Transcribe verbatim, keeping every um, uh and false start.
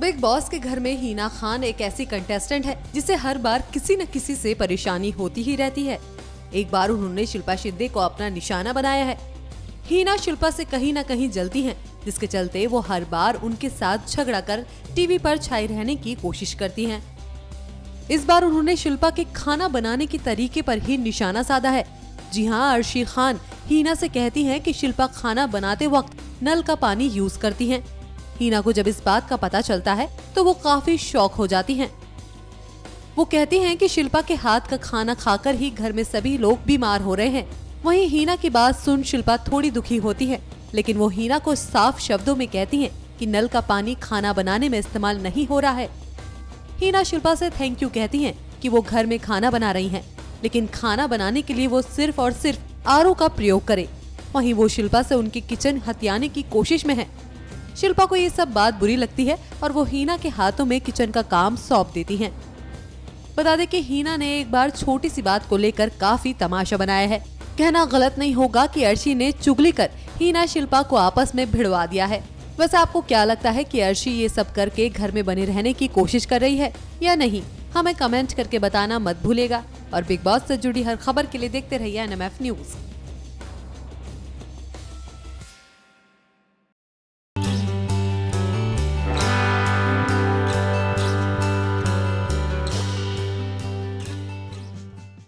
Big boss के घर में हीना खान एक ऐसी कंटेस्टेंट है जिसे हर बार किसी न किसी से परेशानी होती ही रहती है। एक बार उन्होंने शिल्पा शिंदे को अपना निशाना बनाया है। हीना शिल्पा से कहीं न कहीं जलती हैं, जिसके चलते वो हर बार उनके साथ झगड़ा कर टीवी पर छाई रहने की कोशिश करती हैं। इस बार उन्होंने शिल्पा के खाना बनाने के तरीके पर ही निशाना साधा है। जी हाँ, अर्शी खान हीना से कहती हैं कि शिल्पा खाना बनाते वक्त नल का पानी यूज करती हैं। हीना को जब इस बात का पता चलता है तो वो काफी शॉक हो जाती हैं। वो कहती हैं कि शिल्पा के हाथ का खाना खाकर ही घर में सभी लोग बीमार हो रहे हैं। वहीं हीना की बात सुन शिल्पा थोड़ी दुखी होती है, लेकिन वो हीना को साफ शब्दों में कहती हैं कि नल का पानी खाना बनाने में इस्तेमाल नहीं हो रहा है। हीना शिल्पा से थैंक यू कहती हैं कि वो घर में खाना बना रही हैं, लेकिन खाना बनाने के लिए वो सिर्फ और सिर्फ आर ओ का प्रयोग करे। वहीं वो शिल्पा से उनकी किचन हथियाने की कोशिश में है। शिल्पा को ये सब बात बुरी लगती है और वो हीना के हाथों में किचन का काम सौंप देती हैं। बता दें कि हीना ने एक बार छोटी सी बात को लेकर काफी तमाशा बनाया है। कहना गलत नहीं होगा कि अर्शी ने चुगली कर हीना शिल्पा को आपस में भिड़वा दिया है। वैसे आपको क्या लगता है कि अर्शी ये सब करके घर में बने रहने की कोशिश कर रही है या नहीं? हमें कमेंट करके बताना मत भूलेगा और बिग बॉस से जुड़ी हर खबर के लिए देखते रहिए एन एम एफ न्यूज।